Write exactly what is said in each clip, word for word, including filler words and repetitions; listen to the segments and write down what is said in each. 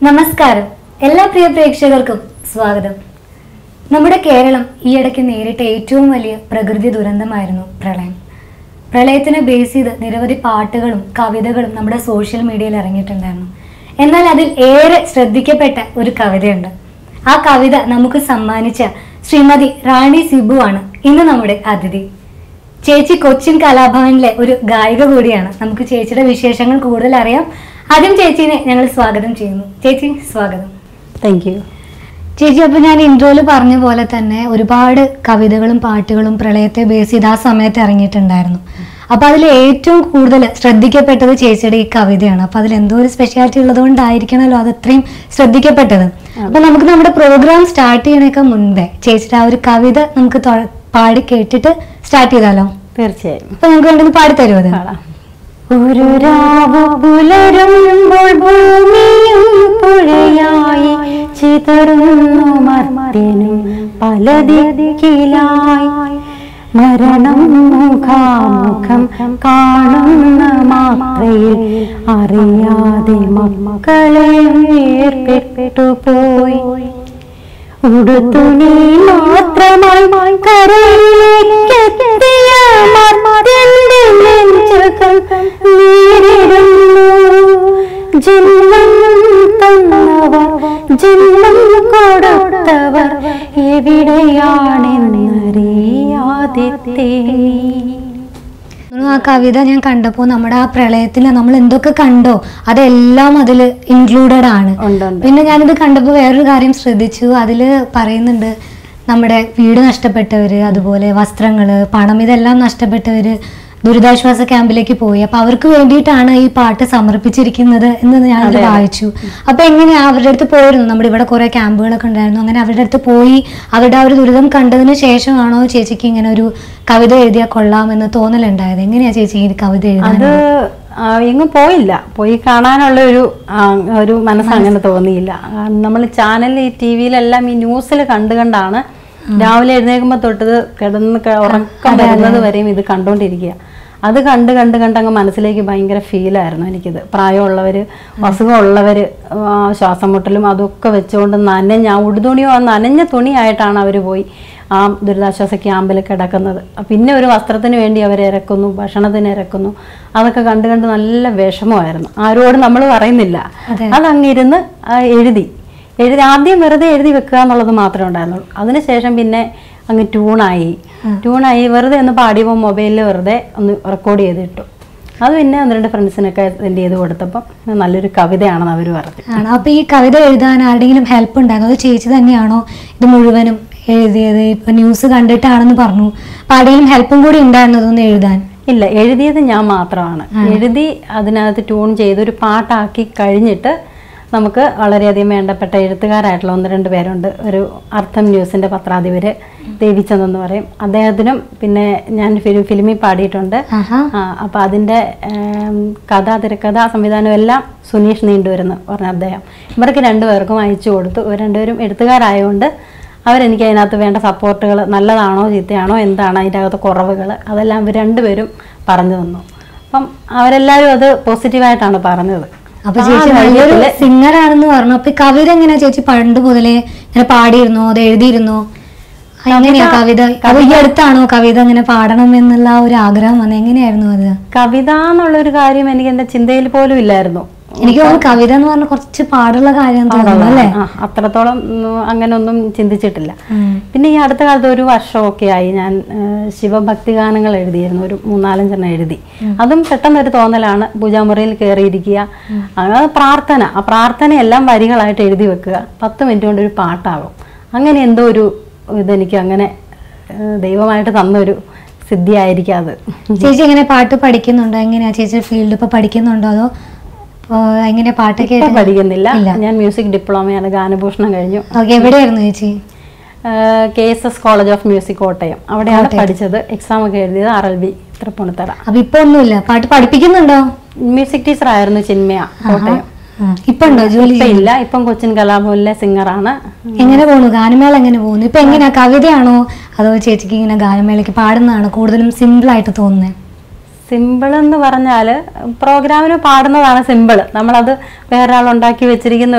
നമസ്കാരം, എല്ലാ പ്രിയ പ്രേക്ഷകർക്കും സ്വാഗതം. നമ്മുടെ കേരളം ഈയിടയ്ക്ക് നേരിട്ട ഏറ്റവും വലിയ പ്രകൃതി ദുരന്തമായിരുന്നു പ്രളയം. പ്രളയത്തിനെ ബേസ് ചെയ്ത് നിരവധി പാട്ടുകളും കവിതകളും നമ്മുടെ സോഷ്യൽ മീഡിയയിൽ ഇറങ്ങിയിട്ടുണ്ടായിരുന്നു. എന്നാൽ അതിൽ ഏറെ ശ്രദ്ധിക്കപ്പെട്ട ഒരു കവിതയുണ്ട്. ആ കവിത നമുക്ക് സമ്മാനിച്ച ശ്രീമതി റാണി സിബു ആണ് ഇന്ന് നമ്മുടെ അതിഥി. ചേച്ചി കൊച്ചിൻ കലാഭവനിലെ ഒരു ഗായിക കൂടിയാണ്. നമുക്ക് ചേച്ചിയുടെ വിശേഷങ്ങൾ കൂടുതൽ അറിയാം. ആദ്യം ചേച്ചീനെ ഞങ്ങൾ സ്വാഗതം ചെയ്യുന്നു. ചേച്ചി സ്വാഗതം. താങ്ക് യു ചേച്ചി. അപ്പോൾ ഞാൻ ഇൻട്രോയിൽ പറഞ്ഞ പോലെ തന്നെ ഒരുപാട് കവിതകളും പാട്ടുകളും പ്രളയത്തെ ബേസ് ചെയ്ത് ആ സമയത്ത് ഇറങ്ങിയിട്ടുണ്ടായിരുന്നു. അപ്പൊ അതിൽ ഏറ്റവും കൂടുതൽ ശ്രദ്ധിക്കപ്പെട്ടത് ചേച്ചിയുടെ ഈ കവിതയാണ്. അപ്പൊ അതിൽ എന്തോ ഒരു സ്പെഷ്യാലിറ്റി ഉള്ളത് കൊണ്ടായിരിക്കണമല്ലോ അത് അത്രയും ശ്രദ്ധിക്കപ്പെട്ടത്. അപ്പൊ നമുക്ക് നമ്മുടെ പ്രോഗ്രാം സ്റ്റാർട്ട് ചെയ്യണേക്കാൾ മുൻപേ ചേച്ചിയുടെ ആ ഒരു കവിത നമുക്ക് പാടി കേട്ടിട്ട് സ്റ്റാർട്ട് ചെയ്താലോ? തീർച്ചയായും. അപ്പൊ നമുക്ക് വേണ്ടി പാടിത്തരുമോ അത്? ഒരു രാവു പുലരുമ്പോൾ ഭൂമിയും പുഴയായി ചിതറുന്നു മർത്യനും പല ദിക്കിലായി മരണം മുഖാമുഖം കാണുന്ന മാത്രയിൽ അറിയാതെ മക്കളെ ഏർപ്പെട്ടു പോയി. ഉടുത്തുണി മാത്രമായി കരയിലേക്കെത്തിയ മർത്യന്റെ നെഞ്ചകം നേരിടുന്നു. ജന്മം തന്നവർ ജന്മം കൊടുത്തവർ എവിടെയാണെന്നറിയാതെ തേങ്ങി. ആ കവിത ഞാൻ കണ്ടപ്പോൾ നമ്മുടെ ആ പ്രളയത്തിൽ നമ്മൾ എന്തൊക്കെ കണ്ടോ അതെല്ലാം അതിൽ ഇൻക്ലൂഡഡ് ആണ്. പിന്നെ ഞാനിത് കണ്ടപ്പോൾ വേറൊരു കാര്യം ശ്രദ്ധിച്ചു. അതിൽ പറയുന്നുണ്ട് നമ്മുടെ വീട് നഷ്ടപ്പെട്ടവര്, അതുപോലെ വസ്ത്രങ്ങള്, പണം, ഇതെല്ലാം നഷ്ടപ്പെട്ടവര് ദുരിതാശ്വാസ ക്യാമ്പിലേക്ക് പോയി. അപ്പൊ അവർക്ക് വേണ്ടിയിട്ടാണ് ഈ പാട്ട് സമർപ്പിച്ചിരിക്കുന്നത് എന്ന് ഞാനത് വായിച്ചു. അപ്പൊ എങ്ങനെയാ അവരുടെ അടുത്ത് പോയിരുന്നു? നമ്മുടെ ഇവിടെ കുറെ ക്യാമ്പുകളൊക്കെ ഉണ്ടായിരുന്നു. അങ്ങനെ അവരുടെ അടുത്ത് പോയി അവരുടെ ആ ഒരു ദുരിതം കണ്ടതിന് ശേഷമാണോ ചേച്ചിക്ക് ഇങ്ങനെ ഒരു കവിത എഴുതിയാൽ കൊള്ളാമെന്ന് തോന്നലുണ്ടായത്? എങ്ങനെയാ ചേച്ചി ഈ കവിത എഴുതാൻ? അത് എങ്ങും പോയില്ല, പോയി കാണാനുള്ള ഒരു ഒരു മനസ്സ് അങ്ങനെ തോന്നിയില്ല. നമ്മൾ ചാനൽ ഈ ടി വിയിലെല്ലാം ഈ ന്യൂസിൽ കണ്ടു കണ്ടാണ് രാവിലെ എഴുന്നേൽക്കുമ്പോൾ തൊട്ടത് കിടന്ന് ഉറക്കം വരുന്നത് വരെയും ഇത് കണ്ടുകൊണ്ടിരിക്കുക. അത് കണ്ട് കണ്ട് കണ്ട് അങ്ങ് മനസ്സിലേക്ക് ഭയങ്കര ഫീലായിരുന്നു എനിക്കിത്. പ്രായമുള്ളവർ, അസുഖമുള്ളവർ, ശ്വാസം മുട്ടലും അതൊക്കെ വെച്ചുകൊണ്ട് നനഞ്ഞ ആ ഉടുതുണിയോ ആ നനഞ്ഞ തുണിയായിട്ടാണ് അവർ പോയി ആ ദുരിതാശ്വാസ ക്യാമ്പിൽ കിടക്കുന്നത്. പിന്നെ ഒരു വസ്ത്രത്തിന് വേണ്ടി അവർ ഇറക്കുന്നു, ഭക്ഷണത്തിന് ഇറക്കുന്നു. അതൊക്കെ കണ്ട് കണ്ട് നല്ല വിഷമമായിരുന്നു. ആരോടും നമ്മൾ പറയുന്നില്ല, അതങ്ങിരുന്ന് എഴുതി എഴുതി ആദ്യം വെറുതെ എഴുതി വെക്കുക എന്നുള്ളത് മാത്രമേ ഉണ്ടായിരുന്നുള്ളൂ. അതിനുശേഷം പിന്നെ അങ്ങ് ട്യൂണായി ട്യൂണായി വെറുതെ ഒന്ന് പാടിയപ്പോൾ മൊബൈലിൽ വെറുതെ ഒന്ന് റെക്കോർഡ് ചെയ്തിട്ടു. അത് പിന്നെ ഒന്ന് രണ്ട് ഫ്രണ്ട്സിനൊക്കെ സെൻഡ് ചെയ്ത് കൊടുത്തപ്പം നല്ലൊരു കവിതയാണെന്ന് അവർ പറഞ്ഞു. അപ്പൊ ഈ കവിത എഴുതാൻ ആരുടെങ്കിലും ഹെൽപ്പ് ഉണ്ടായിരുന്നു? അത് ചേച്ചി തന്നെയാണോ ഇത് മുഴുവനും എഴുതിയത്? ഇപ്പൊ ന്യൂസ് കണ്ടിട്ടാണെന്ന് പറഞ്ഞു. അപ്പൊ ആരുടെയും ഹെൽപ്പും കൂടി ഉണ്ടായിരുന്നതൊന്ന് എഴുതാൻ? ഇല്ല, എഴുതിയത് ഞാൻ മാത്രമാണ്. എഴുതി അതിനകത്ത് ട്യൂൺ ചെയ്ത് ഒരു പാട്ടാക്കി കഴിഞ്ഞിട്ട് നമുക്ക് വളരെയധികം വേണ്ടപ്പെട്ട എഴുത്തുകാരായിട്ടുള്ള ഒന്ന് രണ്ട് പേരുണ്ട്. ഒരു അർത്ഥം ന്യൂസിൻ്റെ പത്രാധിപർ ദേവിച്ചന്ദ് എന്ന് പറയും, അദ്ദേഹത്തിനും പിന്നെ ഞാൻ ഫിലിമിൽ പാടിയിട്ടുണ്ട്. അപ്പം അതിൻ്റെ കഥ, തിരക്കഥ, സംവിധാനം എല്ലാം സുനീഷ് നീണ്ടുവരുന്നു പറഞ്ഞ അദ്ദേഹം. ഇവർക്ക് രണ്ടുപേർക്കും അയച്ചു കൊടുത്തു. ഇവർ രണ്ടുപേരും എഴുത്തുകാരായതുകൊണ്ട് അവരെനിക്ക് അതിനകത്ത് വേണ്ട സപ്പോർട്ടുകൾ, നല്ലതാണോ ചീത്തയാണോ എന്താണ് അതിൻ്റെ അകത്ത് കുറവുകൾ, അതെല്ലാം ഇവർ രണ്ടുപേരും പറഞ്ഞു തന്നു. അപ്പം അവരെല്ലാവരും അത് പോസിറ്റീവായിട്ടാണ് പറഞ്ഞത്. അപ്പൊ ചേച്ചി നല്ലൊരു സിംഗർ ആണെന്ന് പറഞ്ഞു. അപ്പൊ കവിത എങ്ങനെയാ ചേച്ചി പണ്ട് മുതലേ ഇങ്ങനെ പാടിയിരുന്നോ, അത് എഴുതിയിരുന്നോ? എങ്ങനെയാ കവിത? ഈ അടുത്താണോ കവിത ഇങ്ങനെ പാടണം എന്നുള്ള ഒരു ആഗ്രഹം വന്നത്? എങ്ങനെയായിരുന്നു അത്? കവിത എന്നുള്ളൊരു കാര്യം എനിക്ക് എന്റെ ചിന്തയിൽ പോലും ഇല്ലായിരുന്നു. എനിക്ക് തോന്നുന്നു കവിത എന്ന് പറഞ്ഞാൽ കുറച്ച് പാടുള്ള കാര്യം തോന്നുന്നു അല്ലേ? അത്രത്തോളം അങ്ങനെ ഒന്നും ചിന്തിച്ചിട്ടില്ല. പിന്നെ ഈ അടുത്ത കാലത്ത് ഒരു വർഷമൊക്കെ ആയി ഞാൻ ശിവഭക്തി ഗാനങ്ങൾ എഴുതിയിരുന്നു. ഒരു മൂന്നാലഞ്ചെണ്ണം എഴുതി. അതും പെട്ടെന്നൊരു തോന്നലാണ്. പൂജാമുറിയിൽ കയറിയിരിക്കുക, അങ്ങനെ പ്രാർത്ഥന, ആ പ്രാർത്ഥനയെല്ലാം വരികളായിട്ട് എഴുതി വെക്കുക. പത്ത് മിനിറ്റ് കൊണ്ട് ഒരു പാട്ടാകും. അങ്ങനെ എന്തോ ഒരു ഇതെനിക്ക് അങ്ങനെ ദൈവമായിട്ട് തന്നൊരു സിദ്ധിയായിരിക്കും അത്. ചേച്ചി എങ്ങനെ പാട്ട് പഠിക്കുന്നുണ്ടോ? എങ്ങനെയാ ചേച്ചി ഫീൽഡ് ഇപ്പൊ പഠിക്കുന്നുണ്ടോ അതോ എങ്ങനെ? പാട്ടൊക്കെ പഠിക്കുന്നില്ല, ഞാൻ മ്യൂസിക് ഡിപ്ലോമയാണ്, ഗാനഭൂഷണം കഴിഞ്ഞു. എവിടെയായിരുന്നു ചേച്ചി? K S S college of music Kottayam, അവിടെയാണ് പഠിച്ചത്. എക്സാം ഒക്കെ എഴുതിയത് ആർ എൽ ബി തൃപ്പൂണിത്തറ. അപ്പൊ ഇപ്പൊ ഒന്നുമില്ല, പാട്ട് പഠിപ്പിക്കുന്നുണ്ടോ? മ്യൂസിക് ടീച്ചർ ആയിരുന്നു ചിന്മയ, കോട്ടയം. ഇപ്പൊ ഉണ്ടോ ജോലി? ഇല്ല, ഇപ്പം കൊച്ചിൻ കലാഭവനിലെ സിംഗറാണ്. എങ്ങനെ പോകുന്നു ഗാനമേള? എങ്ങനെ പോകുന്നു ഇപ്പൊ? എങ്ങനെയാ, കവിതയാണോ അതോ ചേച്ചിക്ക് ഇങ്ങനെ ഗാനമേളയ്ക്ക് പാടുന്നതാണോ കൂടുതലും സിമ്പിൾ ആയിട്ട് തോന്നുന്നത്? സിമ്പിൾ എന്ന് പറഞ്ഞാൽ പ്രോഗ്രാമിന് പാടുന്നതാണ് സിമ്പിൾ. നമ്മളത് വേറൊരാൾ ഉണ്ടാക്കി വെച്ചിരിക്കുന്ന ഒരു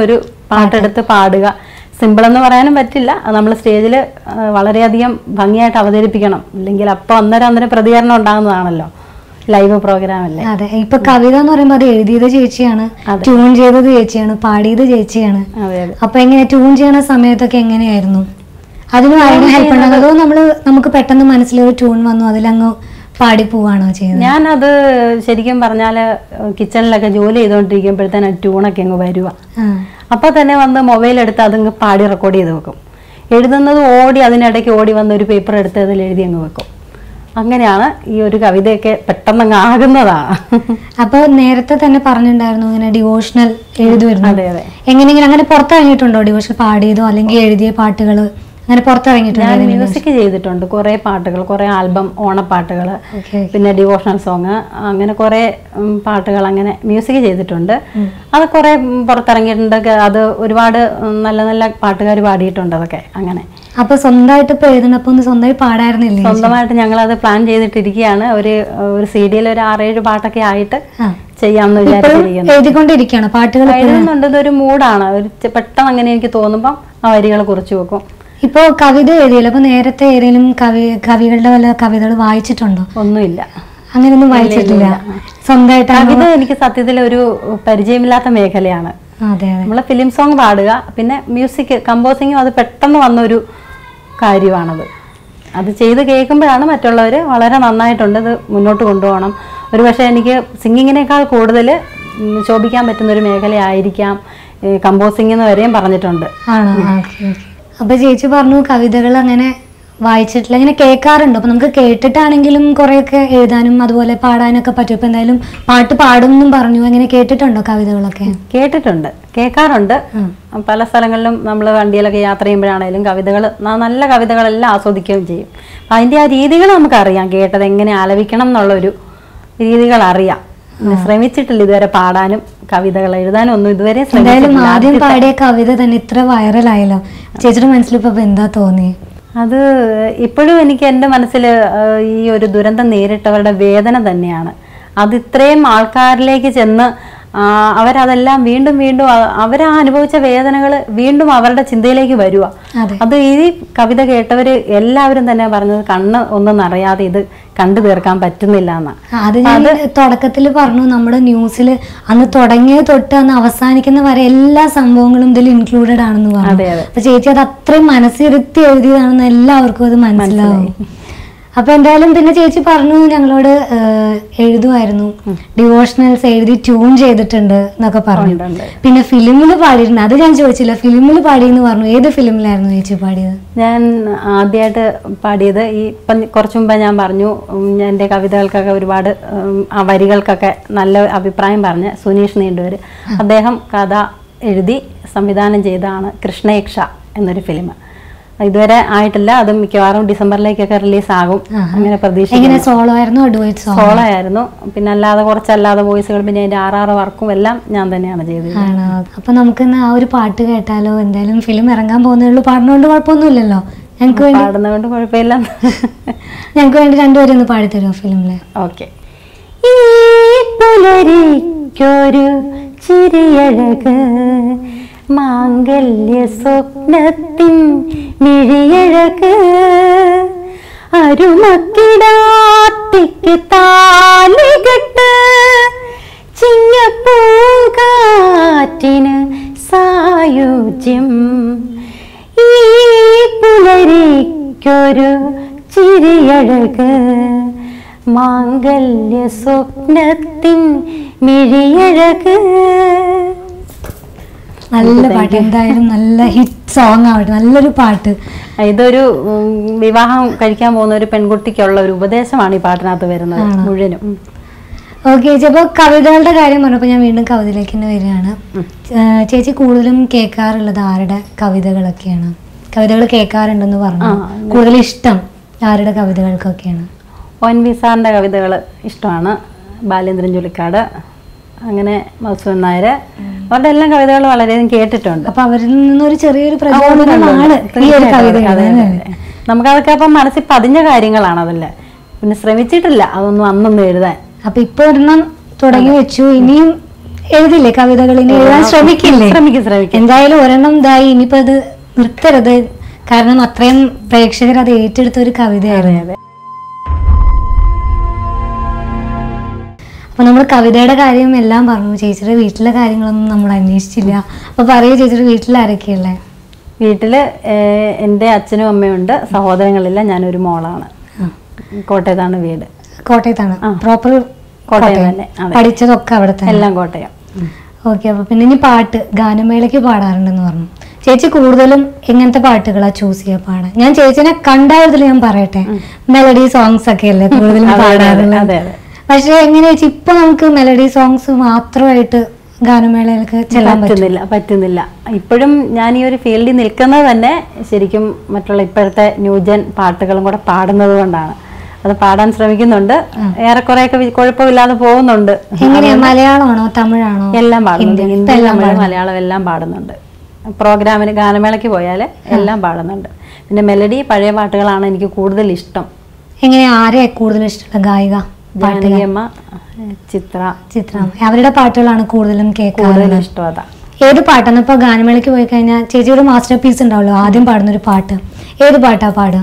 പാട്ടെടുത്ത് പാടുക. സിമ്പിൾ എന്ന് പറയാനും പറ്റില്ല, നമ്മൾ സ്റ്റേജിൽ വളരെയധികം ഭംഗിയായിട്ട് അവതരിപ്പിക്കണം, ഇല്ലെങ്കിൽ അപ്പോൾ അന്നേരം അന്നേരം പ്രതികരണം ഉണ്ടാകുന്നതാണല്ലോ, ലൈവ് പ്രോഗ്രാം അല്ലേ. അതെ, ഇപ്പൊ കവിത എന്ന് പറയുമ്പോൾ അത് എഴുതിയത് ചേച്ചിയാണ്, ട്യൂൺ ചെയ്തത് ചേച്ചിയാണ്, പാടിയത് ചേച്ചിയാണ്. അപ്പൊ എങ്ങനെ ട്യൂൺ ചെയ്യണ സമയത്തൊക്കെ എങ്ങനെയായിരുന്നു? അതിന് ആരെങ്കിലും ഹെൽപ്പ് ഉണ്ടോ, അതോ നമ്മള് നമുക്ക് പെട്ടെന്ന് മനസ്സിലൊരു ട്യൂൺ വന്നു അതിലങ്ങ് പാടി പോവാണോ ചെയ്യുന്നത്? ഞാനത് ശരിക്കും പറഞ്ഞാൽ കിച്ചണിലൊക്കെ ജോലി ചെയ്തുകൊണ്ടിരിക്കുമ്പോഴത്തേന് ട്യൂണൊക്കെ അങ്ങ് വരുക, അപ്പോൾ തന്നെ വന്ന് മൊബൈൽ എടുത്ത് അതങ്ങ് പാടി റെക്കോർഡ് ചെയ്ത് വെക്കും. എഴുതുന്നത് ഓടി അതിനിടയ്ക്ക് ഓടി വന്ന് ഒരു പേപ്പർ എടുത്ത് അതിൽ എഴുതി അങ്ങ് വെക്കും. അങ്ങനെയാണ് ഈ ഒരു കവിതയൊക്കെ പെട്ടെന്ന് ആകുന്നതാണ്. അപ്പൊ നേരത്തെ തന്നെ പറഞ്ഞിട്ടുണ്ടായിരുന്നു ഇങ്ങനെ ഡിവോഷണൽ എഴുതുമായിരുന്നു. അതെ അതെ. എങ്ങനെയെങ്കിലും അങ്ങനെ പുറത്തിറങ്ങിയിട്ടുണ്ടോ ഡിവോഷണൽ പാടിയതോ അല്ലെങ്കിൽ എഴുതിയ പാട്ടുകൾ അങ്ങനെ പുറത്തിറങ്ങിയിട്ടുണ്ടോ? ഞാൻ മ്യൂസിക് ചെയ്തിട്ടുണ്ട്, കുറേ പാട്ടുകൾ, കുറേ ആൽബം, ഓണപ്പാട്ടുകൾ, പിന്നെ ഡിവോഷണൽ സോങ്, അങ്ങനെ കുറേ പാട്ടുകൾ അങ്ങനെ മ്യൂസിക് ചെയ്തിട്ടുണ്ട്. അത് കുറേ പുറത്തിറങ്ങിയിട്ടുണ്ട്. അത് ഒരുപാട് നല്ല നല്ല പാട്ടുകാർ പാടിയിട്ടുണ്ട് അതൊക്കെ അങ്ങനെ. അപ്പൊ സ്വന്തമായിട്ട് ഇപ്പൊ എഴുതുന്നപ്പോ സ്വന്തമായി പാടായിരുന്നില്ലേ? സ്വന്തമായിട്ട് ഞങ്ങൾ അത് പ്ലാൻ ചെയ്തിട്ടിരിക്കുകയാണ്. ഒരു ഒരു സി ഡിയിൽ ഒരു ആറേഴ് പാട്ടൊക്കെ ആയിട്ട് ചെയ്യാമെന്ന് വിചാരിച്ചിരിക്കുന്നു. എഴുതിക്കൊണ്ടിരിക്കുകയാണ് പാട്ടുകൾ എഴുതുന്നുണ്ട്. ഇതൊരു മൂഡാണ്, ഒരു പെട്ടെന്ന് അങ്ങനെ എനിക്ക് തോന്നുമ്പം ആ വരികൾ കുറിച്ച് വെക്കും. ഇപ്പൊ കവിത എഴുതിയല്ലോ, അപ്പൊ നേരത്തെ ഏതെങ്കിലും കവി കവികളുടെ വല്ല കവിതകൾ വായിച്ചിട്ടുണ്ടോ? ഒന്നുമില്ല, അങ്ങനെയൊന്നും വായിച്ചിട്ടില്ല. സ്വന്തമായിട്ട് കവിത എനിക്ക് സത്യത്തിൽ ഒരു പരിചയമില്ലാത്ത മേഖലയാണ്. നമ്മളെ ഫിലിം സോങ് പാടുക, പിന്നെ മ്യൂസിക് കമ്പോസിങ്ങും അത് പെട്ടെന്ന് വന്നൊരു കാര്യമാണത്. അത് ചെയ്ത് കേൾക്കുമ്പോഴാണ് മറ്റുള്ളവർ വളരെ നന്നായിട്ടുണ്ട്, ഇത് മുന്നോട്ട് കൊണ്ടുപോകണം. ഒരു പക്ഷേ എനിക്ക് സിംഗിങ്ങിനേക്കാൾ കൂടുതൽ ശോഭിക്കാൻ പറ്റുന്നൊരു മേഖലയായിരിക്കാം കമ്പോസിംഗ് എന്ന് വരെയും പറഞ്ഞിട്ടുണ്ട്. അപ്പൊ ചേച്ചി പറഞ്ഞു കവിതകൾ അങ്ങനെ വായിച്ചിട്ടില്ല, ഇങ്ങനെ കേൾക്കാറുണ്ട്. അപ്പൊ നമുക്ക് കേട്ടിട്ടാണെങ്കിലും കുറെയൊക്കെ എഴുതാനും അതുപോലെ പാടാനൊക്കെ പറ്റും. ഇപ്പൊ എന്തായാലും പാട്ട് പാടുമെന്നും പറഞ്ഞു, അങ്ങനെ കേട്ടിട്ടുണ്ടോ കവിതകളൊക്കെ? കേട്ടിട്ടുണ്ട്, കേൾക്കാറുണ്ട്. പല സ്ഥലങ്ങളിലും നമ്മൾ വണ്ടിയിലൊക്കെ യാത്ര ചെയ്യുമ്പോഴാണെങ്കിലും കവിതകൾ, നല്ല കവിതകളെല്ലാം ആസ്വദിക്കുകയും ചെയ്യും. അതിൻ്റെ ആ രീതികൾ നമുക്കറിയാം, കേട്ടത് എങ്ങനെ ആലപിക്കണം എന്നുള്ളൊരു രീതികൾ അറിയാം. ശ്രമിച്ചിട്ടില്ല ഇതുവരെ പാടാനും കവിതകൾ എഴുതാനും ഒന്നും ഇതുവരെ. എന്തായാലും ആദ്യം പാടിയ കവിത തന്നെ ഇത്ര വൈറലായല്ലോ, ചേച്ചിയുടെ മനസ്സിലിപ്പോ എന്താ തോന്നി? അത് ഇപ്പോഴും എനിക്ക് എൻ്റെ മനസ്സിൽ ഈ ഒരു ദുരന്തം നേരിട്ടവരുടെ വേദന തന്നെയാണ്. അത് ഇത്രയും ആൾക്കാരിലേക്ക് ചെന്ന് അവരതെല്ലാം വീണ്ടും വീണ്ടും അവരാ അനുഭവിച്ച വേദനകൾ വീണ്ടും അവരുടെ ചിന്തയിലേക്ക് വരുക. അത് ഈ കവിത കേട്ടവര് എല്ലാവരും തന്നെ പറഞ്ഞത് കണ്ണ് ഒന്നും അറിയാതെ ഇത് കണ്ടു തീർക്കാൻ പറ്റുന്നില്ല എന്നാ. അത് ഞാൻ തുടക്കത്തിൽ പറഞ്ഞു, നമ്മുടെ ന്യൂസിൽ അന്ന് തുടങ്ങിയത് തൊട്ട് അന്ന് അവസാനിക്കുന്ന വരെ എല്ലാ സംഭവങ്ങളും ഇതിൽ ഇൻക്ലൂഡഡ് ആണെന്ന് പറഞ്ഞു. അപ്പൊ ചേച്ചി അത് അത്രയും മനസ്സിരുത്തി എഴുതിയതാണെന്ന് എല്ലാവർക്കും അത് മനസ്സിലാവും. അപ്പൊ എന്തായാലും പിന്നെ ചേച്ചി പറഞ്ഞു ഞങ്ങളോട് എഴുതുമായിരുന്നു, ഡിവോഷണൽസ് എഴുതി ട്യൂൺ ചെയ്തിട്ടുണ്ട് എന്നൊക്കെ പറഞ്ഞു. പിന്നെ ഫിലിമിൽ പാടിയിട്ടുണ്ട്, അത് ഞാൻ ചോദിച്ചില്ല. ഫിലിമിൽ പാടിയെന്ന് പറഞ്ഞു. ഏത് ഫിലിമിലായിരുന്നു ചേച്ചി പാടിയത്? ഞാൻ ആദ്യമായിട്ട് പാടിയത് ഈ ഇപ്പം കുറച്ചു മുമ്പ് ഞാൻ പറഞ്ഞു, എൻ്റെ കവിതകൾക്കൊക്കെ ഒരുപാട് ആ വരികൾക്കൊക്കെ നല്ല അഭിപ്രായം പറഞ്ഞ് സുനീഷ് നീണ്ടുവർ, അദ്ദേഹം കഥ എഴുതി സംവിധാനം ചെയ്തതാണ് കൃഷ്ണയക്ഷ എന്നൊരു ഫിലിം. ഇതുവരെ ആയിട്ടില്ല, അത് മിക്കവാറും ഡിസംബറിലേക്കൊക്കെ റിലീസ് ആകും അങ്ങനെ പ്രതീക്ഷിക്കുന്നു. സോളോ ആയിരുന്നു? സോളോ ആയിരുന്നു. പിന്നെ അല്ലാതെ കുറച്ചല്ലാതെ വോയിസുകൾ, പിന്നെ അതിന്റെ ആറാറ് വർക്കും എല്ലാം ഞാൻ തന്നെയാണ് ചെയ്തത്. അപ്പൊ നമുക്ക് ആ ഒരു പാട്ട് കേട്ടാലോ? എന്തായാലും ഫിലിം ഇറങ്ങാൻ പോകുന്നേ ഉള്ളൂ, പാടുന്നോണ്ട് കുഴപ്പമൊന്നുമില്ലല്ലോ. ഞങ്ങൾക്ക് വേണ്ടി പാടുന്നതുകൊണ്ട് കുഴപ്പമില്ല. ഞങ്ങൾക്ക് വേണ്ടി രണ്ടുപേരും ഒന്ന് പാടിത്തരുമോ ഫിലിമില്? ഓക്കെ. ഈ പുലരിക്കൊരു ചിരിയഴക് മാംഗല്യ സ്വപ്നത്തിൻ മിഴിയഴക് അരുമക്കിടാത്തിക്ക് താലികെട്ട് ചിങ്ങപ്പൂങ്കാറ്റിന് സായുജ്യം ഈ പുലരിക്കൊരു ചിരിയഴക് മാംഗല്യ സ്വപ്നത്തിൻ മിഴിയഴക്. നല്ല പാട്ട്, എന്തായാലും നല്ല ഹിറ്റ് സോങ് ആവട്ടെ, നല്ലൊരു പാട്ട്. ഇതൊരു വിവാഹം കഴിക്കാൻ പോകുന്ന ഒരു പെൺകുട്ടിക്കുള്ള ഒരു ഉപദേശമാണ് ഈ പാട്ടിനകത്ത് വരുന്നത് മുഴുവനും. ഓക്കെ ചേച്ചി, അപ്പോൾ കവിതകളുടെ കാര്യം പറഞ്ഞപ്പോൾ ഞാൻ വീണ്ടും കവിതയിലേക്ക് തന്നെ വരികയാണ്. ചേച്ചി കൂടുതലും കേൾക്കാറുള്ളത് ആരുടെ കവിതകളൊക്കെയാണ്? കവിതകൾ കേൾക്കാറുണ്ടെന്ന് പറഞ്ഞു, കൂടുതൽ ഇഷ്ടം ആരുടെ കവിതകൾക്കൊക്കെയാണ്? ഒ എൻ വി സാറിൻ്റെ കവിതകൾ ഇഷ്ടമാണ്, ബാലേന്ദ്രൻ ചുള്ളിക്കാട്, അങ്ങനെ മധുസൂദൻ നായർ, അവരുടെ എല്ലാം കവിതകൾ വളരെയധികം കേട്ടിട്ടുണ്ട്. അപ്പൊ അവരിൽ നിന്നൊരു ചെറിയൊരു പ്രചോദനമാണ് ഈ ഒരു കവിത. നമുക്കതൊക്കെ അപ്പം മനസ്സിൽ പതിഞ്ഞ കാര്യങ്ങളാണ്, അതല്ലേ, പിന്നെ ശ്രമിച്ചിട്ടില്ല അതൊന്നും അന്നൊന്നും എഴുതാൻ. അപ്പൊ ഇപ്പൊ ഒരെണ്ണം തുടങ്ങി വെച്ചു, ഇനിയും എഴുതില്ലേ കവിതകൾ? ഇനി എഴുതാൻ ശ്രമിക്കില്ലേ? ശ്രമിക്കും ശ്രമിക്കും എന്തായാലും ഒരെണ്ണം ഇതായി, ഇനിയിപ്പോ അത് നിർത്തരുത്, കാരണം അത്രയും പ്രേക്ഷകർ അത് ഏറ്റെടുത്ത ഒരു കവിതയായിരുന്നു. അപ്പൊ നമ്മൾ കവിതയുടെ കാര്യം എല്ലാം പറഞ്ഞു, ചേച്ചിയുടെ വീട്ടിലെ കാര്യങ്ങളൊന്നും നമ്മൾ അന്വേഷിച്ചില്ല. അപ്പൊ പറയൂ, ചേച്ചിയുടെ വീട്ടിൽ ആരൊക്കെയല്ലേ? വീട്ടില് എൻ്റെ അച്ഛനും അമ്മയുണ്ട്, സഹോദരങ്ങളില്ല, ഞാനൊരു മോളാണ്. കോട്ടയത്താണ് വീട്. കോട്ടയത്താണ്? പ്രോപ്പർ കോട്ടയം തന്നെ. പഠിച്ചതൊക്കെ അവിടെ തന്നെ? എല്ലാം കോട്ടയം. ഓക്കെ. അപ്പൊ പിന്നെ ഇനി പാട്ട് ഗാനമേളയ്ക്ക് പാടാറുണ്ടെന്ന് പറഞ്ഞു. ചേച്ചി കൂടുതലും എങ്ങനത്തെ പാട്ടുകളാ ചൂസ് ചെയ്യാ പാടാൻ? ഞാൻ ചേച്ചിനെ കണ്ടായതിൽ ഞാൻ പറയട്ടെ, മെലഡി സോങ്സ് ഒക്കെ അല്ലേ കൂടുതലും പാടാറുള്ളത്. പക്ഷെ എങ്ങനെയാ ചേച്ചി ഇപ്പൊ നമുക്ക് മെലഡി സോങ്സ് മാത്രമായിട്ട് ഗാനമേളയിലൊക്കെ ചെല്ലാൻ പറ്റുന്നില്ല പറ്റുന്നില്ല ഇപ്പോഴും ഞാൻ ഈ ഒരു ഫീൽഡിൽ നിൽക്കുന്നത് തന്നെ ശരിക്കും മറ്റുള്ള ഇപ്പോഴത്തെ ന്യൂജൻ പാട്ടുകളും കൂടെ പാടുന്നത് കൊണ്ടാണ്. അത് പാടാൻ ശ്രമിക്കുന്നുണ്ട്, ഏറെക്കുറെയൊക്കെ കുഴപ്പമില്ലാതെ പോകുന്നുണ്ട്. എങ്ങനെയാ, മലയാളമാണോ തമിഴാണോ? എല്ലാം പാടുന്നുണ്ട്, ഹിന്ദി തമിഴ് മലയാളം എല്ലാം പാടുന്നുണ്ട്. പ്രോഗ്രാമിന് ഗാനമേളയ്ക്ക് പോയാൽ എല്ലാം പാടുന്നുണ്ട്. പിന്നെ മെലഡി പഴയ പാട്ടുകളാണ് എനിക്ക് കൂടുതൽ ഇഷ്ടം. എങ്ങനെയാ, ആരെയാ കൂടുതൽ ഇഷ്ടമുള്ള ഗായിക? ജാനകിയമ്മ, ചിത്ര ചിത്ര അവരുടെ പാട്ടുകളാണ് കൂടുതലും കേൾക്കാൻ ഇഷ്ടം. അതാ. ഏത് പാട്ടാണ് ഇപ്പൊ ഗാനമേളയ്ക്ക് പോയി കഴിഞ്ഞാൽ ചേച്ചിയുടെ മാസ്റ്റർ പീസ് ഉണ്ടാവല്ലോ, ആദ്യം പാടുന്ന ഒരു പാട്ട് ഏത് പാട്ടാ പാടുക?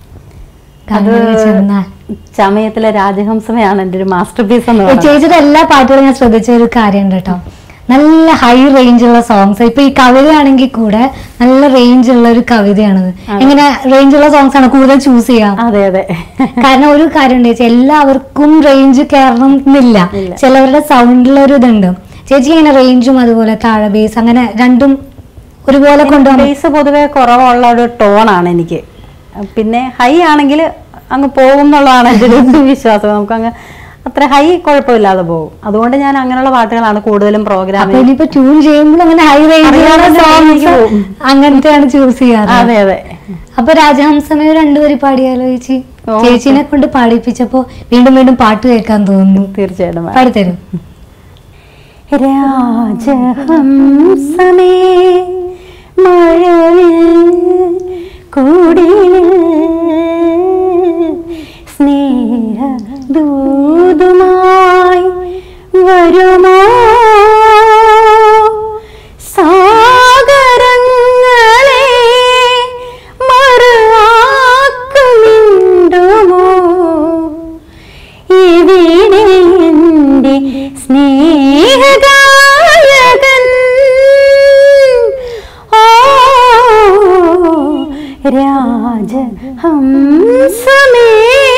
ചമയത്തിലെ രാജഹംസമയാണ് എൻ്റെ ഒരു മാസ്റ്റർ പീസ് എന്ന് പറയുന്നത്. ചേച്ചിയുടെ എല്ലാ പാട്ടുകളും ഞാൻ ശ്രദ്ധിച്ച ഒരു കാര്യമുണ്ട് കേട്ടോ, നല്ല ഹൈ റേഞ്ച് ഉള്ള സോങ്സ്. ഇപ്പൊ ഈ കവിതയാണെങ്കിൽ കൂടെ നല്ല റേഞ്ച് ഉള്ള ഒരു കവിതയാണത്. എങ്ങനെ റേഞ്ച് ഉള്ള സോങ്സ് ആണ് കൂടുതൽ ചൂസ് ചെയ്യാം? അതെ അതെ. കാരണം ഒരു കാര്യം ഉണ്ട് ചേച്ചി, എല്ലാവർക്കും റേഞ്ച് കയറണം എന്നില്ല, ചിലവരുടെ സൗണ്ടിലുള്ള ഒരു ഇതുണ്ട്. ചേച്ചി ഇങ്ങനെ റേഞ്ചും അതുപോലെ താഴെ ബേസ് അങ്ങനെ രണ്ടും ഒരുപോലെ കൊണ്ടുപോകാൻ? ബേസ് പൊതുവെ കുറവുള്ള ഒരു ടോണാണ് എനിക്ക്, പിന്നെ ഹൈ ആണെങ്കിൽ അങ്ങ് പോകും എന്നുള്ളതാണ് എൻ്റെ ഒരു വിശ്വാസം. നമുക്ക് അങ്ങ് അത്ര ഹൈ കുഴപ്പമില്ലാതെ പോകും. അതുകൊണ്ട് ഞാൻ അങ്ങനെയുള്ള പാട്ടുകളാണ് കൂടുതലും പ്രോഗ്രാമിൽ. ഇനിയിപ്പോ ട്യൂൺ ചെയ്യുമ്പോൾ അങ്ങനെ ഹൈ റേഞ്ച് അങ്ങനത്തെയാണ് ചൂസ് ചെയ്യാറ്. അതെ അതെ. അപ്പൊ രാജഹംസമേ രണ്ടുപേരും പാടിയാലോ ചേച്ചി? ചേച്ചിനെ കൊണ്ട് പാടിപ്പിച്ചപ്പോ വീണ്ടും വീണ്ടും പാട്ട് കേൾക്കാൻ തോന്നുന്നു. തീർച്ചയായിട്ടും പാടിത്തരും. രാജഹംസമേ മഴവിൽ കൂടിയിൽ സ്നേഹ ദൂതുമായി വരുമോ സാഗരങ്ങളെ മറുവാക്കുമിണ്ടുമോ ഇവിടെ എൻ്റെ സ്നേഹഗായകൻ ഓ രാജഹംസമേ.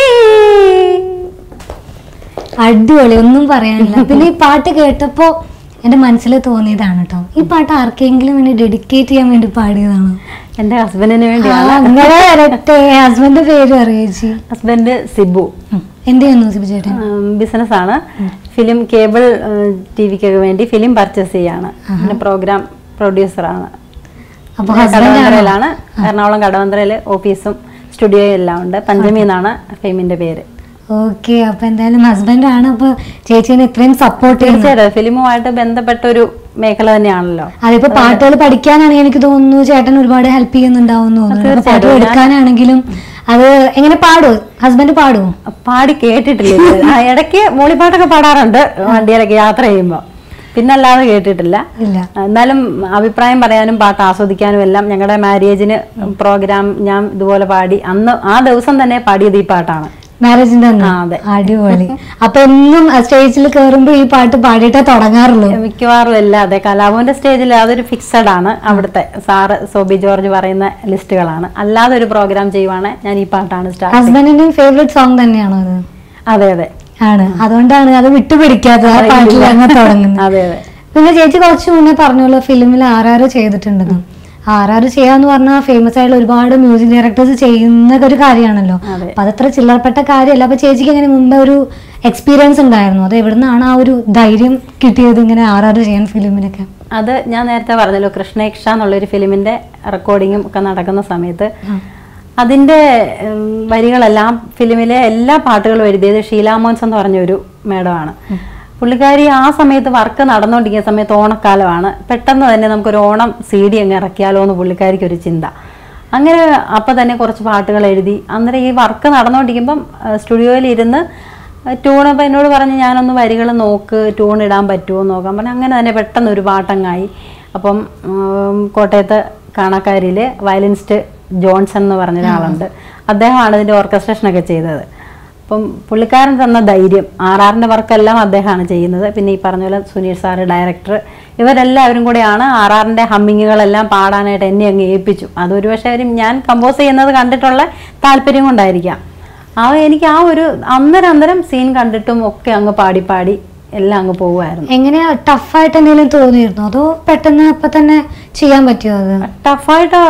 അടിപൊളി, ഒന്നും പറയാനില്ല. പിന്നെ ഈ പാട്ട് കേട്ടപ്പോ എന്റെ മനസ്സിൽ തോന്നിയതാണ് കേട്ടോ, ഈ പാട്ട് ആർക്കെങ്കിലും വേണ്ടി ഡെഡിക്കേറ്റ് ചെയ്യാൻ വേണ്ടി പാടിയതാണോ? എന്റെ ഹസ്ബൻഡിന് വേണ്ടിയാണ്. ഹസ്ബൻഡിന്റെ പേര് അറിയിച്ചു? ഹസ്ബൻഡ് സിബു. എന്ത് ചെയ്യുന്നു സിബു ചേട്ടൻ? ബിസിനസ് ആണ്, ഫിലിം കേബിൾ ടി വിക്കൊക്കെ വേണ്ടി ഫിലിം പർച്ചേസ് ചെയ്യാണ്, പിന്നെ പ്രോഗ്രാം പ്രൊഡ്യൂസറാണ്. അപ്പൊ കടവന്ത്രയിലാണ്, എറണാകുളം കടവന്ത്രയില് ഓഫീസും സ്റ്റുഡിയോയും എല്ലാം ഉണ്ട്. പഞ്ചമി എന്നാണ് ഫിലിമിന്റെ പേര്. ഓക്കെ. അപ്പൊ എന്തായാലും ഹസ്ബൻഡ് ആണ് അപ്പൊ ചേച്ചിനെ ഇത്രയും സപ്പോർട്ട് ചെയ്യുന്നത്. ഫിലിമുമായിട്ട് ബന്ധപ്പെട്ട ഒരു മേഖല തന്നെയാണല്ലോ. അതിപ്പോ പാട്ടുകൾ പഠിക്കാനാണെങ്കിൽ എനിക്ക് തോന്നുന്നു ചേട്ടൻ ഒരുപാട് ഹെൽപ്പ് ചെയ്യുന്നുണ്ടാവും തോന്നുന്നു. പാട്ട് എടുക്കാനാണെങ്കിലും അത് എങ്ങനെ പാടും? ഹസ്ബൻഡ് പാടുമോ? പാടി കേട്ടിട്ടില്ല, ഇടയ്ക്ക് മൂളിപ്പാട്ടൊക്കെ പാടാറുണ്ട് വണ്ടിയിലൊക്കെ യാത്ര ചെയ്യുമ്പോ, പിന്നല്ലാതെ കേട്ടിട്ടില്ല. എന്നാലും അഭിപ്രായം പറയാനും പാട്ട് ആസ്വദിക്കാനും എല്ലാം ഞങ്ങളുടെ മാരേജിന് പ്രോഗ്രാം ഞാൻ ഇതുപോലെ പാടി, അന്ന് ആ ദിവസം തന്നെ പാടിയത് ഈ പാട്ടാണ്. മാരേജിന്റെ അടിപൊളി. അപ്പൊ എന്നും സ്റ്റേജിൽ കയറുമ്പോ ഈ പാട്ട് പാടിയിട്ടേ തുടങ്ങാറുള്ളൂ? മിക്കവാറും എല്ലാ. അതെ, കലാഭവന്റെ സ്റ്റേജിൽ അതൊരു ഫിക്സഡ് ആണ്. അവിടുത്തെ സാറ് സോബി ജോർജ് പറയുന്ന ലിസ്റ്റുകളാണ്. അല്ലാതെ ഒരു പ്രോഗ്രാം ചെയ്യുവാണ് ഞാൻ ഈ പാട്ടാണ് സ്റ്റാർട്ട്. ഹസ്ബൻഡിന്റെ ഫേവറേറ്റ് സോങ് തന്നെയാണോ അത്? അതെ അതെ ആണ്, അതുകൊണ്ടാണ് അത് വിട്ടുപിടിക്കാത്തത്, ആ പാട്ടിൽ അങ്ങനെ തുടങ്ങുന്നത്. അതെ അതെ. പിന്നെ ചേച്ചി കുറച്ച് മുന്നേ പറഞ്ഞല്ലോ ഫിലിമിൽ ആരാരോ ചെയ്തിട്ടുണ്ടെന്ന്. ആരാര് ചെയ്യാന്ന് പറഞ്ഞാൽ ഫേമസ് ആയിട്ടുള്ള ഒരുപാട് മ്യൂസിക് ഡയറക്ടേഴ്സ് ചെയ്യുന്ന ഒരു കാര്യമാണല്ലോ. അപ്പൊ അതത്ര ചില്ലറപ്പെട്ട കാര്യമല്ല. അപ്പൊ ചേച്ചിക്ക് എങ്ങനെ മുമ്പേ ഒരു എക്സ്പീരിയൻസ് ഉണ്ടായിരുന്നു? അത് എവിടുന്നാണ് ആ ഒരു ധൈര്യം കിട്ടിയത് ഇങ്ങനെ ആരാര് ചെയ്യാൻ ഫിലിമിനൊക്കെ? അത് ഞാൻ നേരത്തെ പറഞ്ഞല്ലോ, കൃഷ്ണേക്ഷ എന്നുള്ളൊരു ഫിലിമിന്റെ റെക്കോർഡിങ്ങും ഒക്കെ നടക്കുന്ന സമയത്ത് അതിന്റെ വരികളെല്ലാം ഫിലിമിലെ എല്ലാ പാട്ടുകളും എഴുതിയത് ഷീലാ മോൻസ് എന്ന് പറഞ്ഞൊരു മേഡമാണ്. പുള്ളിക്കാരി ആ സമയത്ത് വർക്ക് നടന്നുകൊണ്ടിരിക്കുന്ന സമയത്ത് ഓണക്കാലമാണ്. പെട്ടെന്ന് തന്നെ നമുക്കൊരു ഓണം സി ഡി അങ്ങ് ഇറക്കിയാലോ എന്ന് പുള്ളിക്കാരിക്ക് ഒരു ചിന്ത. അങ്ങനെ അപ്പം തന്നെ കുറച്ച് പാട്ടുകൾ എഴുതി. അന്നേരം ഈ വർക്ക് നടന്നുകൊണ്ടിരിക്കുമ്പം സ്റ്റുഡിയോയിൽ ഇരുന്ന് ട്യൂൺ അപ്പം എന്നോട് പറഞ്ഞ് ഞാനൊന്ന് വരികൾ നോക്ക്, ട്യൂൺ ഇടാൻ പറ്റുമോ നോക്കാൻ പറഞ്ഞു. അങ്ങനെ തന്നെ പെട്ടെന്ന് ഒരു പാട്ടങ്ങായി. അപ്പം കോട്ടയത്ത് കാണാക്കാരിൽ വയലിനിസ്റ്റ് ജോൺസൺ എന്ന് പറഞ്ഞ ഒരാളുണ്ട്, അദ്ദേഹമാണ് ഇതിൻ്റെ ഓർക്കസ്ട്രേഷനൊക്കെ ചെയ്തത്. അപ്പം പുള്ളിക്കാരൻ തന്ന ധൈര്യം, ആർ ആറിൻ്റെ വർക്കെല്ലാം അദ്ദേഹമാണ് ചെയ്യുന്നത്. പിന്നെ ഈ പറഞ്ഞ പോലെ സുനീൽ സാറ് ഡയറക്ടർ, ഇവരെല്ലാവരും കൂടെയാണ് ആർ ആറിൻ്റെ ഹമ്മിങ്ങുകളെല്ലാം പാടാനായിട്ട് എന്നെ അങ്ങ് ഏൽപ്പിച്ചു. അതൊരു പക്ഷേ അവർ ഞാൻ കമ്പോസ് ചെയ്യുന്നത് കണ്ടിട്ടുള്ള താല്പര്യം കൊണ്ടായിരിക്കാം. ആ എനിക്ക് ആ ഒരു അന്നേരം അന്നേരം സീൻ കണ്ടിട്ടും ഒക്കെ അങ്ങ് പാടി പാടി എല്ലാം അങ്ങ് പോകുമായിരുന്നു. എങ്ങനെയാ ടഫായിട്ട് എന്തെങ്കിലും തോന്നിയിരുന്നു അതോ പെട്ടെന്ന് അപ്പൊ തന്നെ ചെയ്യാൻ പറ്റുമോ? അത് ടഫായിട്ട്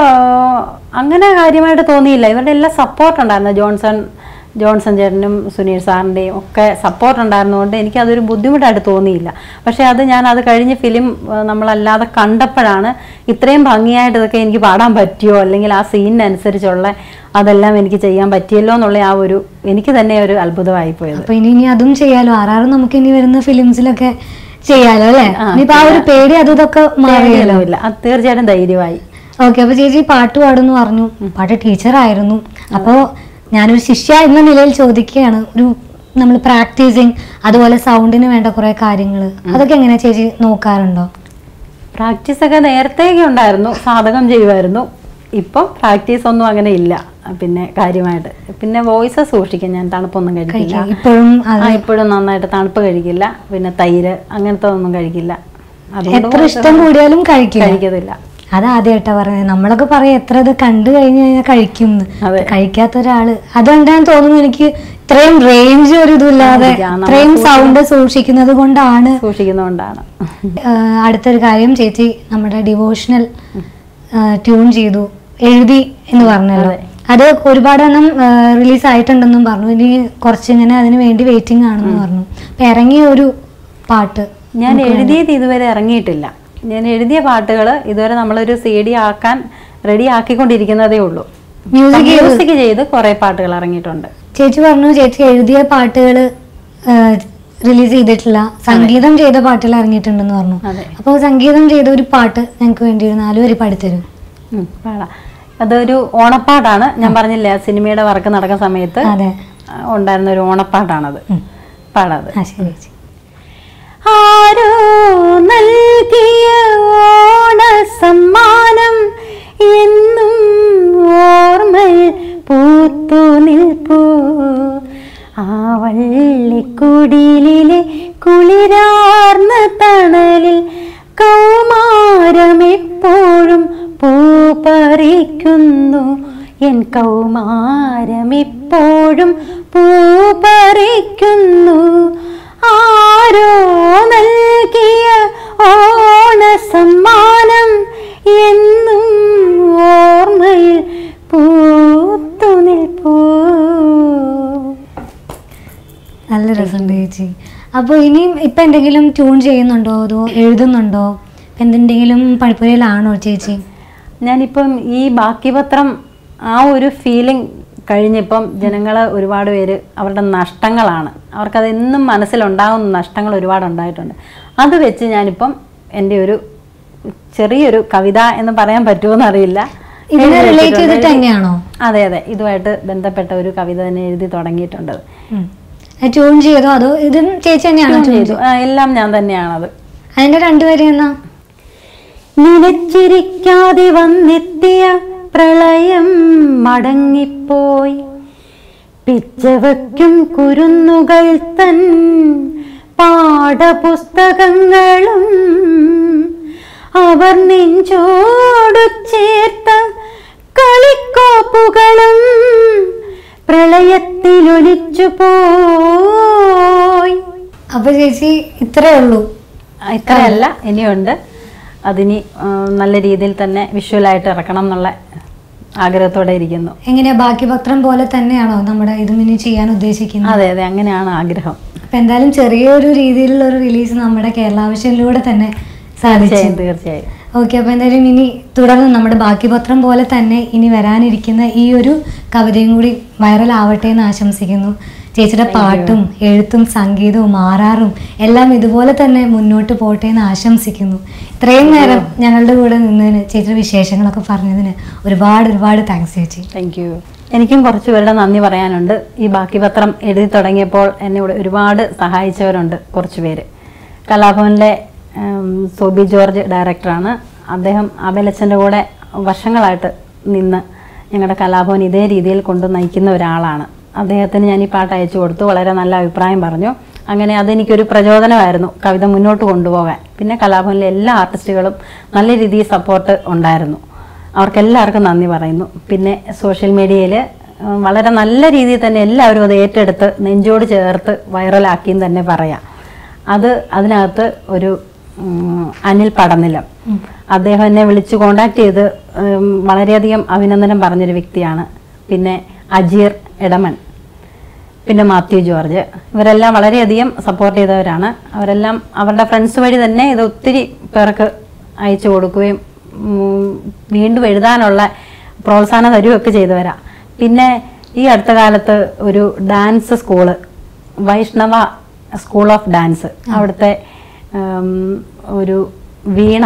അങ്ങനെ കാര്യമായിട്ട് തോന്നിയില്ല. ഇവരുടെ എല്ലാം സപ്പോർട്ട് ഉണ്ടായിരുന്നു. ജോൺസൺ ജോൺസൺ ചേട്ടനും സുനീൽ സാറിൻ്റെയും ഒക്കെ സപ്പോർട്ട് ഉണ്ടായിരുന്നതുകൊണ്ട് എനിക്കതൊരു ബുദ്ധിമുട്ടായിട്ട് തോന്നിയില്ല. പക്ഷേ അത് ഞാൻ അത് കഴിഞ്ഞ് ഫിലിം നമ്മളല്ലാതെ കണ്ടപ്പോഴാണ് ഇത്രയും ഭംഗിയായിട്ട് ഇതൊക്കെ എനിക്ക് പാടാൻ പറ്റിയോ, അല്ലെങ്കിൽ ആ സീനിനനുസരിച്ചുള്ള അതെല്ലാം എനിക്ക് ചെയ്യാൻ പറ്റിയല്ലോ എന്നുള്ള ആ ഒരു എനിക്ക് തന്നെ ഒരു അത്ഭുതമായി പോയത്. അപ്പൊ ഇനി ഇനി അതും ചെയ്യാലോ, ആറാറ് നമുക്ക് ഇനി വരുന്ന ഫിലിംസിലൊക്കെ ചെയ്യാലോ അല്ലേ? ഇനിയിപ്പോ ആ ഒരു പേടി അതും ഇതൊക്കെ മാറിയല്ലോ. ഇല്ല, അത് തീർച്ചയായിട്ടും ധൈര്യമായി. ഓക്കെ, അപ്പൊ ചേച്ചി പാട്ട് പാടുന്നു പറഞ്ഞു, പാട്ട് ടീച്ചറായിരുന്നു. അപ്പോ ഞാനൊരു ശിഷ്യ എന്ന നിലയിൽ ചോദിക്കുകയാണ്, ഒരു നമ്മൾ പ്രാക്ടീസിങ് അതുപോലെ സൗണ്ടിന് വേണ്ട കുറെ കാര്യങ്ങൾ അതൊക്കെ എങ്ങനെയാ ചേച്ചി നോക്കാറുണ്ടോ? പ്രാക്ടീസ് ഒക്കെ നേരത്തേക്ക് ഉണ്ടായിരുന്നു, സാധകം ചെയ്യുമായിരുന്നു. ഇപ്പം പ്രാക്ടീസ് ഒന്നും അങ്ങനെ ഇല്ല. പിന്നെ കാര്യമായിട്ട് പിന്നെ വോയിസ് സൂക്ഷിക്കും ഞാൻ, തണുപ്പൊന്നും കഴിക്കില്ല ഇപ്പോഴും. ഇപ്പോഴും നന്നായിട്ട് തണുപ്പ് കഴിക്കില്ല. പിന്നെ തൈര് അങ്ങനത്തെ ഒന്നും കഴിക്കില്ല. എത്ര ഇഷ്ടം കൂടിയാലും കഴിക്കത്തില്ല. അതാദ്യമായിട്ടാ പറഞ്ഞത്. നമ്മളൊക്കെ പറയാം എത്ര ഇത് കണ്ടു കഴിഞ്ഞു കഴിഞ്ഞാൽ കഴിക്കും, കഴിക്കാത്ത ഒരാള്. അതുകൊണ്ടാണ് തോന്നുന്നു എനിക്ക് ഇത്രയും റേഞ്ച് ഒരു ഇതുമില്ലാതെ ഇത്രയും സൗണ്ട് സൂക്ഷിക്കുന്നത് കൊണ്ടാണ് സൂക്ഷിക്കുന്നതുകൊണ്ടാണ് അടുത്തൊരു കാര്യം, ചേച്ചി നമ്മുടെ ഡിവോഷണൽ ട്യൂൺ ചെയ്തു, എഴുതി എന്ന് പറഞ്ഞല്ലോ. അത് ഒരുപാട് എണ്ണം റിലീസ് ആയിട്ടുണ്ടെന്നും പറഞ്ഞു. ഇനി കുറച്ചിങ്ങനെ അതിന് വേണ്ടി വെയിറ്റിംഗ് ആണെന്ന് പറഞ്ഞു. അപ്പൊ ഇറങ്ങിയ ഒരു പാട്ട് ഞാൻ എഴുതിയത് ഇതുവരെ ഇറങ്ങിയിട്ടില്ല. ഞാൻ എഴുതിയ പാട്ടുകൾ ഇതുവരെ നമ്മളൊരു സി ഡി ആക്കാൻ റെഡി ആക്കിക്കൊണ്ടിരിക്കുന്നതേ ഉള്ളൂ. മ്യൂസിക് മ്യൂസിക് ചെയ്ത് കുറെ പാട്ടുകൾ ഇറങ്ങിയിട്ടുണ്ട്. ചേച്ചി പറഞ്ഞു ചേച്ചി എഴുതിയ പാട്ടുകൾ റിലീസ് ചെയ്തിട്ടില്ല, സംഗീതം ചെയ്ത പാട്ടുകൾ ഇറങ്ങിയിട്ടുണ്ടെന്ന് പറഞ്ഞു. അപ്പോൾ സംഗീതം ചെയ്ത ഒരു പാട്ട് ഞങ്ങൾക്ക് വേണ്ടി ഒരു നാല് വരി പാടിത്തരും. പാടാം. അതൊരു ഓണപ്പാട്ടാണ്. ഞാൻ പറഞ്ഞില്ലേ സിനിമയുടെ വർക്ക് നടക്കുന്ന സമയത്ത് ഉണ്ടായിരുന്ന ഒരു ഓണപ്പാട്ടാണത്. പാടാത്. ആരോ നൽകിയ ഓണ സമ്മാനം എന്നും ഓർമ്മയിൽ പൂത്തു നിൽപ്പൂ, ആ വള്ളിക്കുടിലിലെ കുളിരാർന്ന തണലിൽ കൗമാരമെപ്പോഴും പൂ പറിക്കുന്നു, എൻ കൗമാരമെപ്പോഴും പൂ പറിക്കുന്നു. ആരോ നൽകിയ ഓണ സമ്മാനം എന്നും ഓർമ്മയിൽ പൂത്തു നിൽപ്പൂ. നല്ല രസമുണ്ട് ചേച്ചി. അപ്പോൾ ഇനിയും ഇപ്പം എന്തെങ്കിലും ട്യൂൺ ചെയ്യുന്നുണ്ടോ അതോ എഴുതുന്നുണ്ടോ? എന്തെങ്കിലും പണിപ്പുരയിലാണോ ചേച്ചി? ഞാനിപ്പം ഈ ബാക്കി പത്രം ആ ഒരു ഫീലിംഗ് കഴിഞ്ഞിപ്പം ജനങ്ങൾ ഒരുപാട് പേര് അവരുടെ നഷ്ടങ്ങളാണ്, അവർക്കതെന്നും മനസ്സിലുണ്ടാകുന്ന നഷ്ടങ്ങൾ ഒരുപാട് ഉണ്ടായിട്ടുണ്ട്. അത് വെച്ച് ഞാനിപ്പം എൻ്റെ ഒരു ചെറിയൊരു കവിത എന്ന് പറയാൻ പറ്റുമോ അറിയില്ല. അതെ അതെ ഇതുമായിട്ട് ബന്ധപ്പെട്ട ഒരു കവിത തന്നെ എഴുതി തുടങ്ങിയിട്ടുണ്ട്. ട്യൂൺ ചെയ്തോ അതോ ഇതും ചേച്ചി തന്നെയാണോ? എല്ലാം ഞാൻ തന്നെയാണത്. അതിന്റെ രണ്ടുപേരും എന്നാ നിലച്ചിരിക്കാതെ വന്നെത്തിയ പ്രളയം മടങ്ങിപ്പോയി, പിച്ചവയ്ക്കും കുരുന്നുകൾ തൻ പാഠപുസ്തകങ്ങളും അവർ നെഞ്ചോടു ചേർത്ത കളിക്കോപ്പുകളും പ്രളയത്തിലൊലിച്ചു പോയി. അപ്പൊ ചേച്ചി ഇത്രേ ഉള്ളൂ? ഇത്രയല്ല, ഇനിയുണ്ട്. അതിനി നല്ല രീതിയിൽ തന്നെ വിഷ്വലായിട്ട് ഇറക്കണം എന്നുള്ള ആഗ്രഹത്തോടെ ഇരിക്കുന്നു. എങ്ങനെയാ ബാക്കി പത്രം പോലെ തന്നെയാണോ നമ്മുടെ ഇതും ഇനി ചെയ്യാൻ ഉദ്ദേശിക്കുന്നത്? അതെ അതെ അങ്ങനെയാണ് ആഗ്രഹം. അപ്പൊ എന്തായാലും ചെറിയൊരു രീതിയിലുള്ള ഒരു റിലീസ് നമ്മുടെ കേരള വിഷനിലൂടെ തന്നെ സാധിച്ചു. തീർച്ചയായും. ഓക്കെ, അപ്പൊ എന്തായാലും ഇനി തുടർന്ന് നമ്മുടെ ബാക്കി പത്രം പോലെ തന്നെ ഇനി വരാനിരിക്കുന്ന ഈ ഒരു കവിതയും കൂടി വൈറൽ ആവട്ടെ എന്ന് ആശംസിക്കുന്നു. ചേച്ചിയുടെ പാട്ടും എഴുത്തും സംഗീതവും ആറാറും എല്ലാം ഇതുപോലെ തന്നെ മുന്നോട്ട് പോട്ടെ എന്ന് ആശംസിക്കുന്നു. ഇത്രയും നേരം ഞങ്ങളുടെ കൂടെ നിന്നതിന് ചേച്ചിയുടെ വിശേഷങ്ങളൊക്കെ പറഞ്ഞതിന് ഒരുപാട് ഒരുപാട് താങ്ക്സ് ചേച്ചി. Thank you. എനിക്കും കുറച്ച് പേരുടെ നന്ദി പറയാനുണ്ട്. ഈ ബാക്കി പത്രം എഴുതി തുടങ്ങിയപ്പോൾ എന്നെ ഇവിടെ ഒരുപാട് സഹായിച്ചവരുണ്ട് കുറച്ച് പേര്. കലാഭവനിലെ സോബി ജോർജ് ഡയറക്ടറാണ്. അദ്ദേഹം അബലച്ചൻ്റെ കൂടെ വർഷങ്ങളായിട്ട് നിന്ന് ഞങ്ങളുടെ കലാഭവൻ ഇതേ രീതിയിൽ കൊണ്ട് നയിക്കുന്ന ഒരാളാണ്. അദ്ദേഹത്തിന് ഞാൻ ഈ പാട്ട് അയച്ചു കൊടുത്തു. വളരെ നല്ല അഭിപ്രായം പറഞ്ഞു. അങ്ങനെ അതെനിക്കൊരു പ്രചോദനമായിരുന്നു കവിത മുന്നോട്ട് കൊണ്ടുപോകാൻ. പിന്നെ കലാഭവനിലെ എല്ലാ ആർട്ടിസ്റ്റുകളും നല്ല രീതിയിൽ സപ്പോർട്ട് ഉണ്ടായിരുന്നു. അവർക്കെല്ലാവർക്കും നന്ദി പറയുന്നു. പിന്നെ സോഷ്യൽ മീഡിയയിൽ വളരെ നല്ല രീതിയിൽ തന്നെ എല്ലാവരും അത് ഏറ്റെടുത്ത് നെഞ്ചോട് ചേർത്ത് വൈറലാക്കിയെന്ന് തന്നെ പറയാം. അത് അതിനകത്ത് ഒരു അനിൽ പടനിലം, അദ്ദേഹം എന്നെ വിളിച്ച് കോണ്ടാക്ട് ചെയ്ത് വളരെയധികം അഭിനന്ദനം പറഞ്ഞൊരു വ്യക്തിയാണ്. പിന്നെ അജീർ എടമൺ, പിന്നെ മാത്യു ജോർജ്, ഇവരെല്ലാം വളരെയധികം സപ്പോർട്ട് ചെയ്തവരാണ്. അവരെല്ലാം അവരുടെ ഫ്രണ്ട്സ് വഴി തന്നെ ഇത് ഒത്തിരി പേർക്ക് അയച്ചു കൊടുക്കുകയും വീണ്ടും എഴുതാനുള്ള പ്രോത്സാഹനം തരുകയൊക്കെ ചെയ്തവരാ. പിന്നെ ഈ അടുത്ത കാലത്ത് ഒരു dance school, Vaishnava school of dance, അവിടുത്തെ ഒരു വീണ,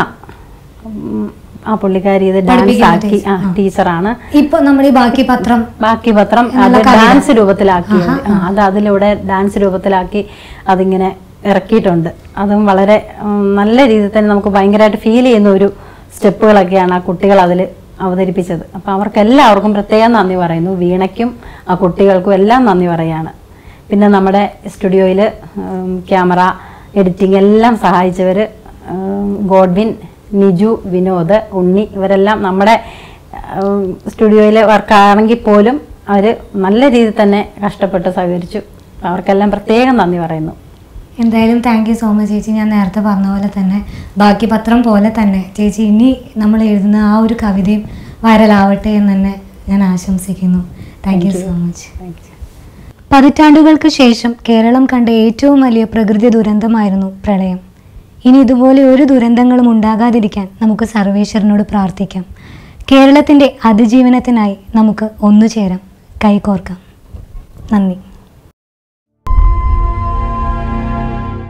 ആ പുള്ളിക്കാരി ഇത് ഡാൻസ് ആക്കി, ആ ടീച്ചറാണ്. ഇപ്പൊ നമ്മൾ ഈ ബാക്കി പത്രം ബാക്കി പത്രം അത് ഡാൻസ് രൂപത്തിലാക്കി, അത് അതിലൂടെ ഡാൻസ് രൂപത്തിലാക്കി അതിങ്ങനെ ഇറക്കിയിട്ടുണ്ട്. അതും വളരെ നല്ല രീതിയിൽ തന്നെ നമുക്ക് ഭയങ്കരമായിട്ട് ഫീൽ ചെയ്യുന്ന ഒരു സ്റ്റെപ്പുകളൊക്കെയാണ് ആ കുട്ടികൾ അതിൽ അവതരിപ്പിച്ചത്. അപ്പം അവർക്ക് എല്ലാവർക്കും പ്രത്യേകം നന്ദി പറയുന്നു. വീണയ്ക്കും ആ കുട്ടികൾക്കും എല്ലാം നന്ദി പറയാണ്. പിന്നെ നമ്മുടെ സ്റ്റുഡിയോയിൽ ക്യാമറ, എഡിറ്റിംഗ് എല്ലാം സഹായിച്ചവർ ഗോഡ്വിൻ, നിജു, വിനോദ്, ഉണ്ണി, ഇവരെല്ലാം നമ്മുടെ സ്റ്റുഡിയോയിൽ വർക്കാണെങ്കിൽ പോലും അവർ നല്ല രീതിയിൽ തന്നെ കഷ്ടപ്പെട്ട് സഹകരിച്ചു. അവർക്കെല്ലാം പ്രത്യേകം നന്ദി പറയുന്നു. എന്തായാലും താങ്ക് യു സോ മച്ച് ചേച്ചി. ഞാൻ നേരത്തെ പറഞ്ഞ പോലെ തന്നെ ബാക്കി പത്രം പോലെ തന്നെ ചേച്ചി ഇനി നമ്മൾ എഴുതുന്ന ആ ഒരു കവിതയും വൈറലാവട്ടെ എന്ന് തന്നെ ഞാൻ ആശംസിക്കുന്നു. Thank you so much. പതിറ്റാണ്ടുകൾക്ക് ശേഷം കേരളം കണ്ട ഏറ്റവും വലിയ പ്രകൃതി ദുരന്തമായിരുന്നു പ്രളയം. ഇനി ഇതുപോലെ ഒരു ദുരന്തങ്ങളും ഉണ്ടാകാതിരിക്കാൻ നമുക്ക് സർവേശ്വരനോട് പ്രാർത്ഥിക്കാം. കേരളത്തിൻ്റെ അതിജീവനത്തിനായി നമുക്ക് ഒന്നുചേരാം, കൈകോർക്കാം. നന്ദി.